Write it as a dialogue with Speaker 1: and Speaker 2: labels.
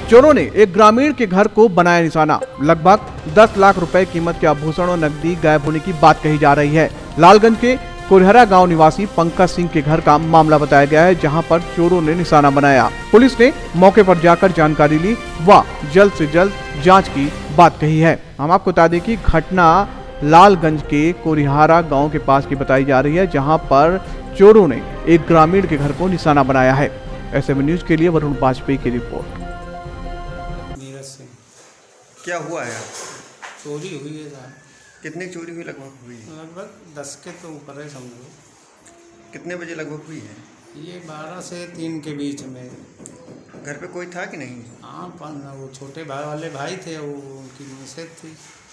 Speaker 1: चोरों ने एक ग्रामीण के घर को बनाया निशाना। लगभग 10 लाख रुपए कीमत के आभूषण और नकदी गायब होने की बात कही जा रही है। लालगंज के कोरिहरा गांव निवासी पंकज सिंह के घर का मामला बताया गया है, जहां पर चोरों ने निशाना बनाया। पुलिस ने मौके पर जाकर जानकारी ली व जल्द से जल्द जांच की बात कही है। हम आपको बता दें कि घटना लालगंज के कोरिहरा गांव के पास की बताई जा रही है, जहां पर चोरों ने एक ग्रामीण के घर को निशाना बनाया है। एसएम न्यूज के लिए वरुण वाजपेयी की रिपोर्ट।
Speaker 2: नीरज से
Speaker 3: क्या हुआ है?
Speaker 2: चोरी हुई है साहब।
Speaker 3: कितनी चोरी हुई? लगभग हुई
Speaker 2: लगभग 10 के तो ऊपर है समझो।
Speaker 3: कितने बजे लगभग हुई है?
Speaker 2: ये 12 से 3 के बीच में।
Speaker 3: घर पे कोई था कि नहीं?
Speaker 2: हाँ, वो छोटे भाई वाले भाई थे, वो उनकी मिसेज थी।